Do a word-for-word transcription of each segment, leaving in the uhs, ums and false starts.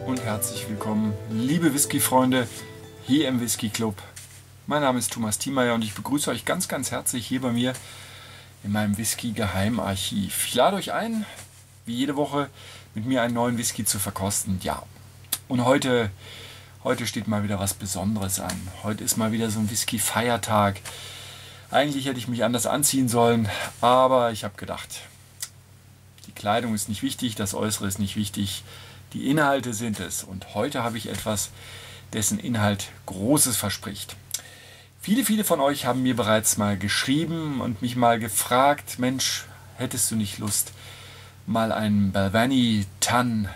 und herzlich willkommen, liebe Whisky-Freunde, hier im Whisky Club. Mein Name ist Thomas Thiemeyer und ich begrüße euch ganz, ganz herzlich hier bei mir in meinem Whisky-Geheimarchiv. Ich lade euch ein, wie jede Woche, mit mir einen neuen Whisky zu verkosten. Ja, und heute, heute steht mal wieder was Besonderes an. Heute ist mal wieder so ein Whisky-Feiertag. Eigentlich hätte ich mich anders anziehen sollen, aber ich habe gedacht, die Kleidung ist nicht wichtig, das Äußere ist nicht wichtig, die Inhalte sind es. Und heute habe ich etwas, dessen Inhalt Großes verspricht. Viele, viele von euch haben mir bereits mal geschrieben und mich mal gefragt, Mensch, hättest du nicht Lust, mal einen Balvenie Tann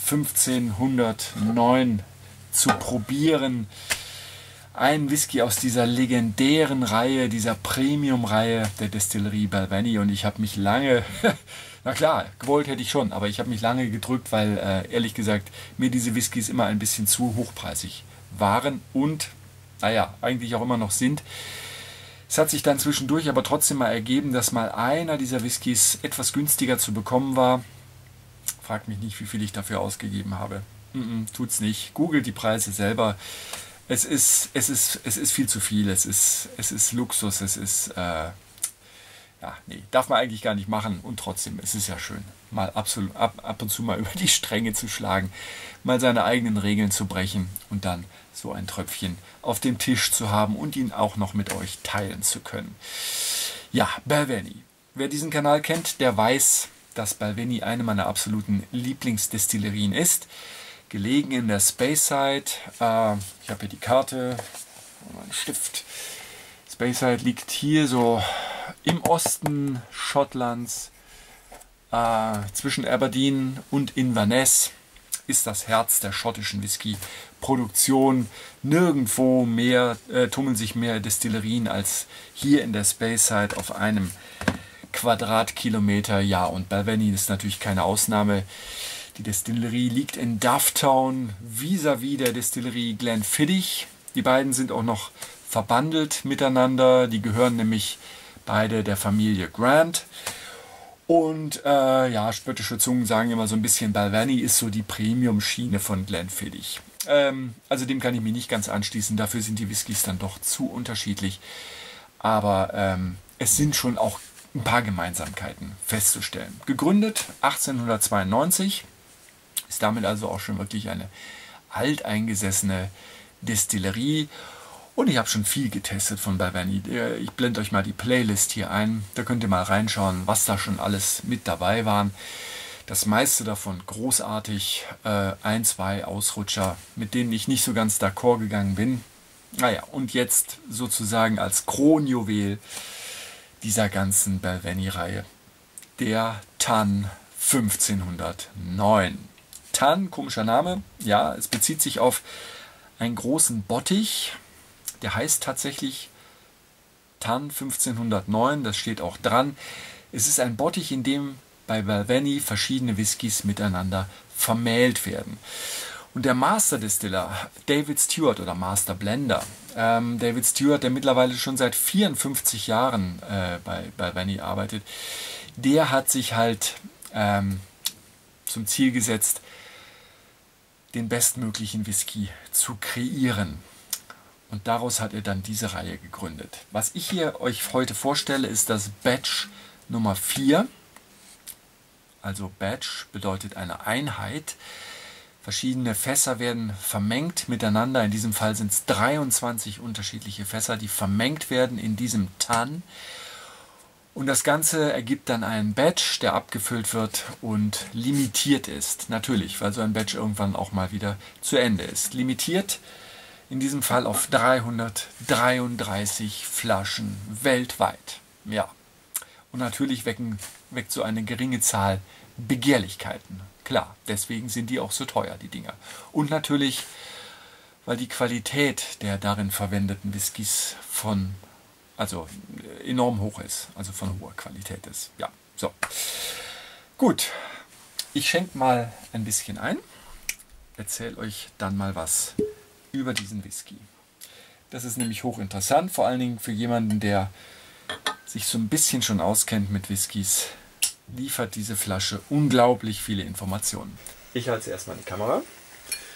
fünfzehnhundertneun zu probieren? Ein Whisky aus dieser legendären Reihe, dieser Premium-Reihe der Destillerie Balvenie. Und ich habe mich lange, na klar, gewollt hätte ich schon, aber ich habe mich lange gedrückt, weil äh, ehrlich gesagt mir diese Whiskys immer ein bisschen zu hochpreisig waren und, naja, eigentlich auch immer noch sind. Es hat sich dann zwischendurch aber trotzdem mal ergeben, dass mal einer dieser Whiskys etwas günstiger zu bekommen war. Fragt mich nicht, wie viel ich dafür ausgegeben habe. Mm-mm, tut's nicht. Googelt die Preise selber. Es ist, es ist, es ist viel zu viel, es ist, es ist Luxus, es ist, äh, ja, nee, darf man eigentlich gar nicht machen und trotzdem, es ist ja schön, mal absolut, ab, ab und zu mal über die Stränge zu schlagen, mal seine eigenen Regeln zu brechen und dann so ein Tröpfchen auf dem Tisch zu haben und ihn auch noch mit euch teilen zu können. Ja, Balvenie. Wer diesen Kanal kennt, der weiß, dass Balvenie eine meiner absoluten Lieblingsdestillerien ist. Gelegen in der Speyside. Äh, ich habe hier die Karte, mein Stift. Speyside liegt hier so im Osten Schottlands, äh, zwischen Aberdeen und Inverness. Ist das Herz der schottischen Whisky-Produktion. Nirgendwo mehr äh, tummeln sich mehr Destillerien als hier in der Speyside auf einem Quadratkilometer. Ja, und Balvenie ist natürlich keine Ausnahme. Die Destillerie liegt in Dufftown, vis-à-vis der Destillerie Glenfiddich. Die beiden sind auch noch verbandelt miteinander. Die gehören nämlich beide der Familie Grant. Und äh, ja, spöttische Zungen sagen immer so ein bisschen, Balvenie ist so die Premium-Schiene von Glenfiddich. Ähm, also dem kann ich mich nicht ganz anschließen. Dafür sind die Whiskys dann doch zu unterschiedlich. Aber ähm, es sind schon auch ein paar Gemeinsamkeiten festzustellen. Gegründet achtzehnhundertzweiundneunzig. Ist damit also auch schon wirklich eine alteingesessene Destillerie. Und ich habe schon viel getestet von Balvenie. Ich blende euch mal die Playlist hier ein. Da könnt ihr mal reinschauen, was da schon alles mit dabei waren. Das meiste davon großartig. Äh, ein, zwei Ausrutscher, mit denen ich nicht so ganz d'accord gegangen bin. Naja, und jetzt sozusagen als Kronjuwel dieser ganzen Balvenie-Reihe der Tann fünfzehnhundertneun. Tann, komischer Name, ja, es bezieht sich auf einen großen Bottich, der heißt tatsächlich Tann fünfzehnhundertneun, das steht auch dran. Es ist ein Bottich, in dem bei Balvenie verschiedene Whiskys miteinander vermählt werden. Und der Master Distiller, David Stewart oder Master Blender, ähm, David Stewart, der mittlerweile schon seit vierundfünfzig Jahren äh, bei Balvenie arbeitet, der hat sich halt ähm, zum Ziel gesetzt, den bestmöglichen Whisky zu kreieren. Und daraus hat er dann diese Reihe gegründet. Was ich hier euch heute vorstelle, ist das Batch Nummer vier. Also Batch bedeutet eine Einheit. Verschiedene Fässer werden vermengt miteinander. In diesem Fall sind es dreiundzwanzig unterschiedliche Fässer, die vermengt werden in diesem Tann. Und das Ganze ergibt dann einen Batch, der abgefüllt wird und limitiert ist. Natürlich, weil so ein Batch irgendwann auch mal wieder zu Ende ist. Limitiert in diesem Fall auf dreihundertdreiunddreißig Flaschen weltweit. Ja. Und natürlich wecken, weckt so eine geringe Zahl Begehrlichkeiten. Klar, deswegen sind die auch so teuer, die Dinger. Und natürlich, weil die Qualität der darin verwendeten Whiskys von, also enorm hoch ist, also von hoher Qualität ist. Ja, so. Gut, ich schenke mal ein bisschen ein, erzähle euch dann mal was über diesen Whisky. Das ist nämlich hochinteressant, vor allen Dingen für jemanden, der sich so ein bisschen schon auskennt mit Whiskys, liefert diese Flasche unglaublich viele Informationen. Ich halte erstmal die Kamera.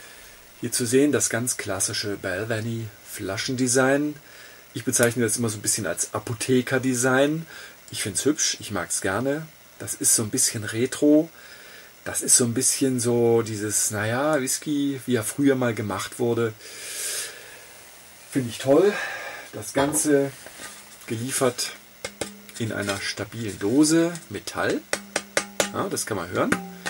Hier zu sehen das ganz klassische Balvenie Flaschendesign. Ich bezeichne das immer so ein bisschen als Apothekerdesign. Ich finde es hübsch, ich mag es gerne. Das ist so ein bisschen retro. Das ist so ein bisschen so dieses, naja, Whisky, wie er früher mal gemacht wurde. Finde ich toll. Das Ganze geliefert in einer stabilen Dose, Metall. Ja, das kann man hören.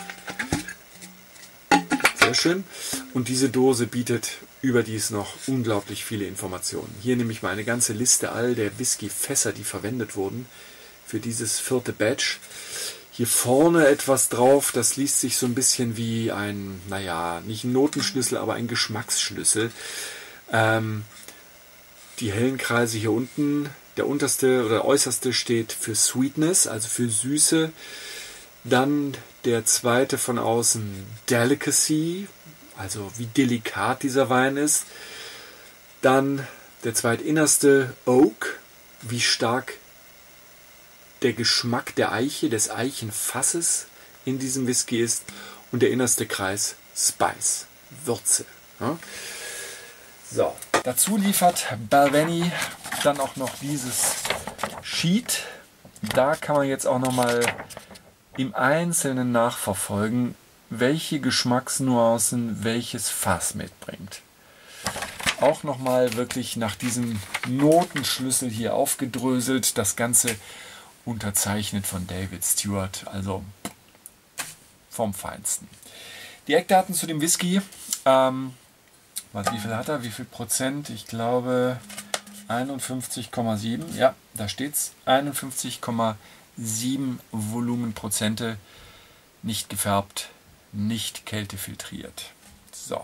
Sehr schön. Und diese Dose bietet überdies noch unglaublich viele Informationen. Hier nehme ich mal eine ganze Liste all der Whisky-Fässer, die verwendet wurden für dieses vierte Batch. Hier vorne etwas drauf, das liest sich so ein bisschen wie ein, naja, nicht ein Notenschlüssel, aber ein Geschmacksschlüssel. Ähm, die hellen Kreise hier unten, der unterste oder äußerste steht für Sweetness, also für Süße. Dann der zweite von außen Delicacy, also wie delikat dieser Wein ist. Dann der zweitinnerste Oak, wie stark der Geschmack der Eiche, des Eichenfasses in diesem Whisky ist. Und der innerste Kreis Spice, Würze. Ja. So, dazu liefert Balvenie dann auch noch dieses Sheet. Da kann man jetzt auch nochmal im Einzelnen nachverfolgen, welche Geschmacksnuancen welches Fass mitbringt. Auch nochmal wirklich nach diesem Notenschlüssel hier aufgedröselt, das Ganze unterzeichnet von David Stewart, also vom Feinsten. Die Eckdaten zu dem Whisky, ähm, was, wie viel hat er, wie viel Prozent? Ich glaube einundfünfzig Komma sieben, ja, da steht's, einundfünfzig Komma sieben Volumenprozente, nicht gefärbt, nicht kältefiltriert. So.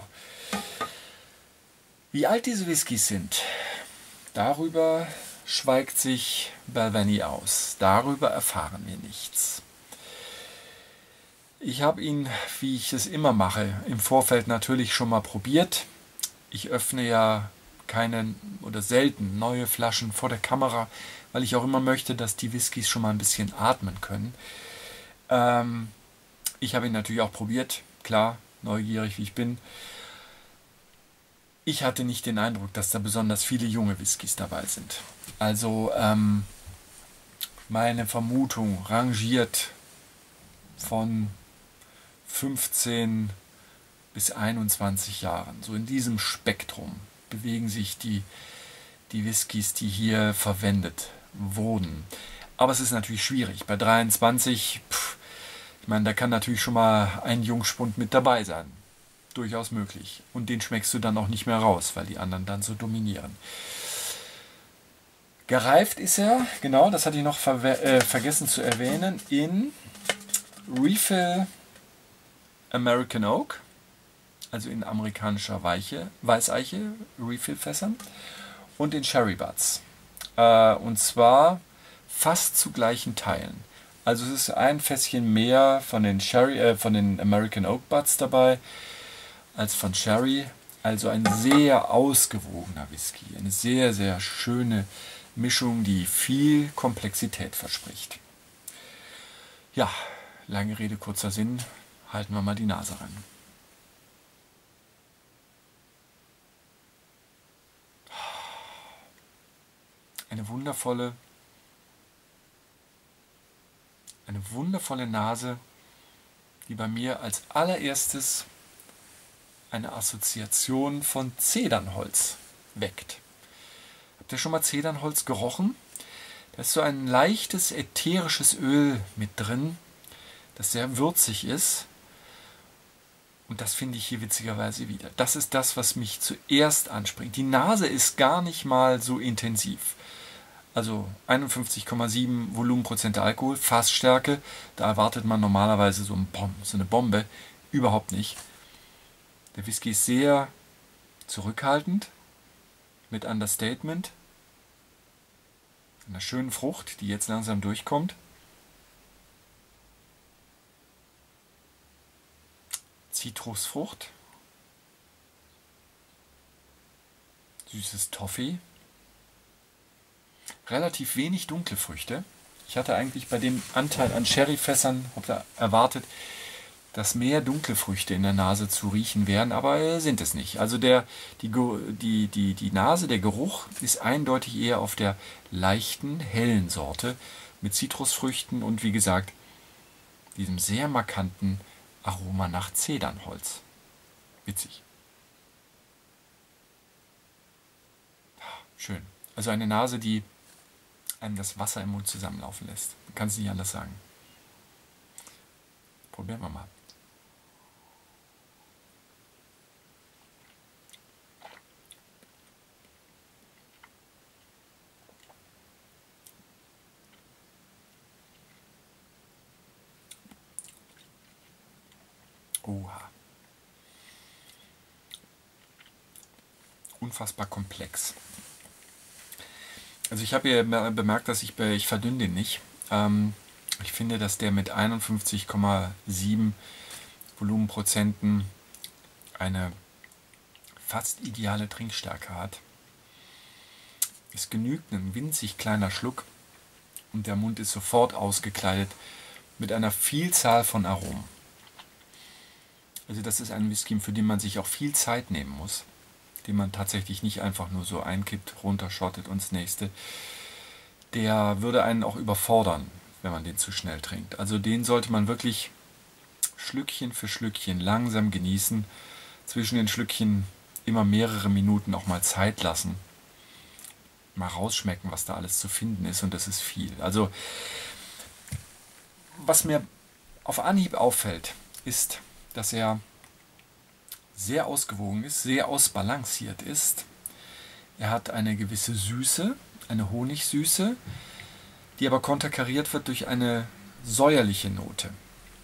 Wie alt diese Whiskys sind, darüber schweigt sich Balvenie aus. Darüber erfahren wir nichts. Ich habe ihn, wie ich es immer mache, im Vorfeld natürlich schon mal probiert. Ich öffne ja keine oder selten neue Flaschen vor der Kamera, weil ich auch immer möchte, dass die Whiskys schon mal ein bisschen atmen können. Ähm, ich habe ihn natürlich auch probiert, klar, neugierig wie ich bin. Ich hatte nicht den Eindruck, dass da besonders viele junge Whiskys dabei sind. Also ähm, meine Vermutung rangiert von fünfzehn bis einundzwanzig Jahren. So in diesem Spektrum bewegen sich die, die Whiskys, die hier verwendet wurden. Aber es ist natürlich schwierig. Bei dreiundzwanzig, pff, ich meine, da kann natürlich schon mal ein Jungspund mit dabei sein. Durchaus möglich. Und den schmeckst du dann auch nicht mehr raus, weil die anderen dann so dominieren. Gereift ist er, genau, das hatte ich noch ver äh, vergessen zu erwähnen, in Refill American Oak, also in amerikanischer Weiche, Weißeiche, Refill-Fässern, und in Sherry Butts. Äh, und zwar fast zu gleichen Teilen. Also es ist ein Fässchen mehr von den, Sherry, äh, von den American Oak Butts dabei, als von Sherry. Also ein sehr ausgewogener Whisky. Eine sehr, sehr schöne Mischung, die viel Komplexität verspricht. Ja, lange Rede, kurzer Sinn. Halten wir mal die Nase ran. Eine wundervolle, eine wundervolle Nase, die bei mir als allererstes eine Assoziation von Zedernholz weckt. Habt ihr schon mal Zedernholz gerochen? Da ist so ein leichtes ätherisches Öl mit drin, das sehr würzig ist. Und das finde ich hier witzigerweise wieder. Das ist das, was mich zuerst anspringt. Die Nase ist gar nicht mal so intensiv. Also einundfünfzig Komma sieben Volumenprozent Alkohol, Fassstärke. Da erwartet man normalerweise so, ein Bomb, so eine Bombe. Überhaupt nicht. Der Whisky ist sehr zurückhaltend, mit Understatement, einer schönen Frucht, die jetzt langsam durchkommt. Zitrusfrucht, süßes Toffee, relativ wenig dunkle Früchte. Ich hatte eigentlich bei dem Anteil an Sherryfässern erwartet, dass mehr dunkle Früchte in der Nase zu riechen wären, aber sind es nicht. Also der, die, die, die, die Nase, der Geruch ist eindeutig eher auf der leichten, hellen Sorte mit Zitrusfrüchten und wie gesagt, diesem sehr markanten Aroma nach Zedernholz. Witzig. Schön. Also eine Nase, die einem das Wasser im Mund zusammenlaufen lässt. Man kann es nicht anders sagen. Probieren wir mal. Oha. Unfassbar komplex. Also ich habe hier bemerkt, dass ich, ich verdünne den nicht. Ähm, ich finde, dass der mit einundfünfzig Komma sieben Volumenprozenten eine fast ideale Trinkstärke hat. Es genügt ein winzig kleiner Schluck und der Mund ist sofort ausgekleidet mit einer Vielzahl von Aromen. Also das ist ein Whisky, für den man sich auch viel Zeit nehmen muss, den man tatsächlich nicht einfach nur so einkippt, runterschottet und das nächste. Der würde einen auch überfordern, wenn man den zu schnell trinkt. Also den sollte man wirklich Schlückchen für Schlückchen langsam genießen, zwischen den Schlückchen immer mehrere Minuten auch mal Zeit lassen, mal rausschmecken, was da alles zu finden ist, und das ist viel. Also was mir auf Anhieb auffällt, ist, dass er sehr ausgewogen ist, sehr ausbalanciert ist. Er hat eine gewisse Süße, eine Honigsüße, die aber konterkariert wird durch eine säuerliche Note.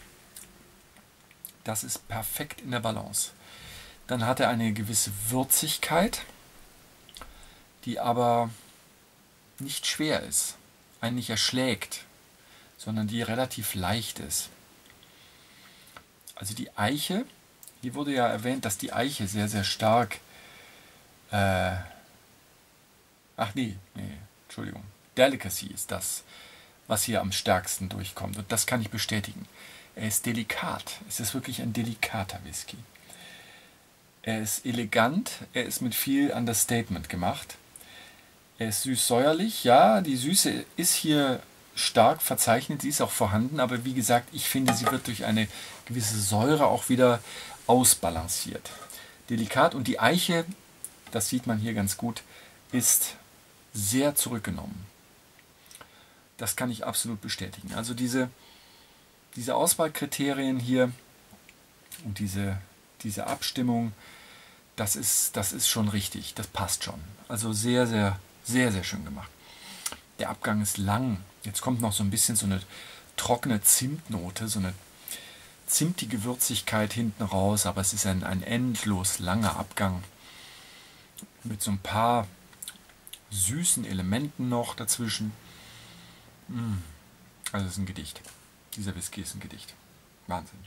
Das ist perfekt in der Balance. Dann hat er eine gewisse Würzigkeit, die aber nicht schwer ist, einen nicht erschlägt, sondern die relativ leicht ist. Also die Eiche, hier wurde ja erwähnt, dass die Eiche sehr, sehr stark, äh, ach nee, nee, Entschuldigung, Delicacy ist das, was hier am stärksten durchkommt, und das kann ich bestätigen. Er ist delikat, es ist wirklich ein delikater Whisky. Er ist elegant, er ist mit viel Understatement gemacht. Er ist süß-säuerlich, ja, die Süße ist hier stark verzeichnet, sie ist auch vorhanden, aber wie gesagt, ich finde, sie wird durch eine gewisse Säure auch wieder ausbalanciert. Delikat, und die Eiche, das sieht man hier ganz gut, ist sehr zurückgenommen. Das kann ich absolut bestätigen. Also diese, diese Auswahlkriterien hier und diese, diese Abstimmung, das ist, das ist schon richtig, das passt schon. Also sehr, sehr, sehr, sehr schön gemacht. Der Abgang ist lang. Jetzt kommt noch so ein bisschen so eine trockene Zimtnote, so eine zimtige Würzigkeit hinten raus, aber es ist ein, ein endlos langer Abgang mit so ein paar süßen Elementen noch dazwischen. Also es ist ein Gedicht. Dieser Whisky ist ein Gedicht. Wahnsinn.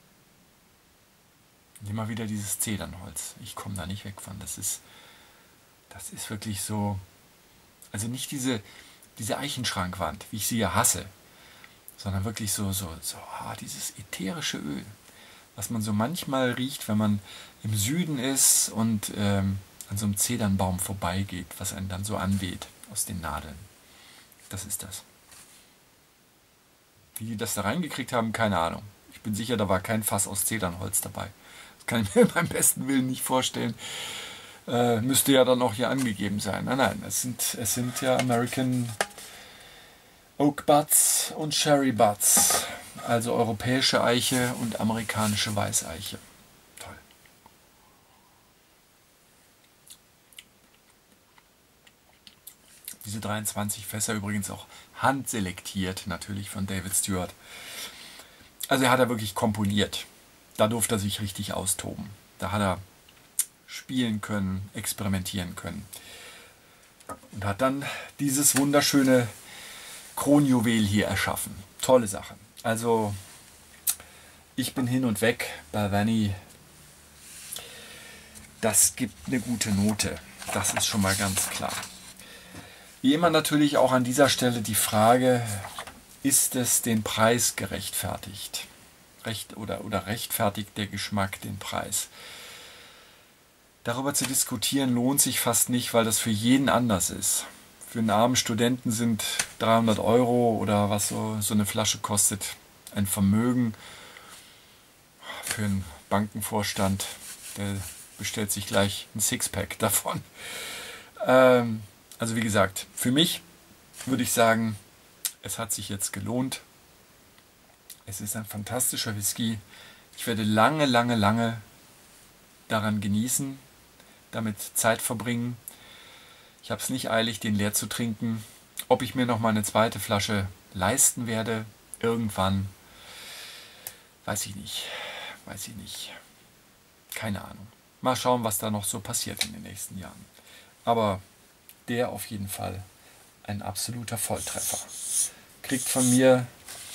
Und immer wieder dieses Zedernholz. Ich komme da nicht weg von. Das ist, das ist wirklich so, also nicht diese, diese Eichenschrankwand, wie ich sie ja hasse, sondern wirklich so, so, so ah, dieses ätherische Öl, was man so manchmal riecht, wenn man im Süden ist und ähm, an so einem Zedernbaum vorbeigeht, was einen dann so anweht aus den Nadeln. Das ist das. Wie die das da reingekriegt haben, keine Ahnung. Ich bin sicher, da war kein Fass aus Zedernholz dabei. Das kann ich mir beim besten Willen nicht vorstellen. Äh, müsste ja dann auch hier angegeben sein. Nein, nein, es sind, es sind ja American Oak Butts und Sherry Butts. Also europäische Eiche und amerikanische Weißeiche. Toll. Diese dreiundzwanzig Fässer übrigens auch handselektiert, natürlich von David Stewart. Also er hat er wirklich komponiert. Da durfte er sich richtig austoben. Da hat er spielen können, experimentieren können. Und hat dann dieses wunderschöne Kronjuwel hier erschaffen. Tolle Sache. Also ich bin hin und weg. Balvenie, das gibt eine gute Note. Das ist schon mal ganz klar. Wie immer natürlich auch an dieser Stelle die Frage, ist es den Preis gerechtfertigt? recht oder, oder rechtfertigt der Geschmack den Preis. Darüber zu diskutieren lohnt sich fast nicht, weil das für jeden anders ist. Für einen armen Studenten sind dreihundert Euro oder was so, so eine Flasche kostet ein Vermögen. Für einen Bankenvorstand, der bestellt sich gleich ein Sixpack davon. Ähm, also wie gesagt, für mich würde ich sagen, es hat sich jetzt gelohnt. Es ist ein fantastischer Whisky. Ich werde lange, lange, lange daran genießen, damit Zeit verbringen. Ich habe es nicht eilig, den leer zu trinken. Ob ich mir noch mal eine zweite Flasche leisten werde, irgendwann, weiß ich nicht. Weiß ich nicht. Keine Ahnung. Mal schauen, was da noch so passiert in den nächsten Jahren. Aber der auf jeden Fall ein absoluter Volltreffer. Kriegt von mir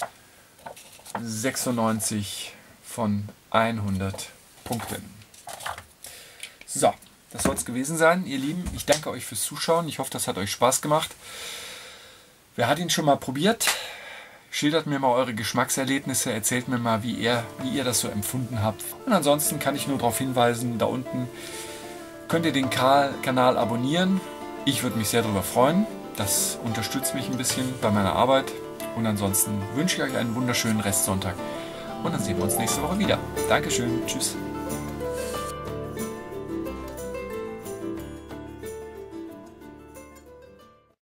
sechsundneunzig von hundert Punkten. So, das soll es gewesen sein, ihr Lieben. Ich danke euch fürs Zuschauen. Ich hoffe, das hat euch Spaß gemacht. Wer hat ihn schon mal probiert? Schildert mir mal eure Geschmackserlebnisse, erzählt mir mal, wie ihr, wie ihr das so empfunden habt. Und ansonsten kann ich nur darauf hinweisen, da unten könnt ihr den Kanal abonnieren. Ich würde mich sehr darüber freuen. Das unterstützt mich ein bisschen bei meiner Arbeit. Und ansonsten wünsche ich euch einen wunderschönen Restsonntag. Und dann sehen wir uns nächste Woche wieder. Dankeschön. Tschüss.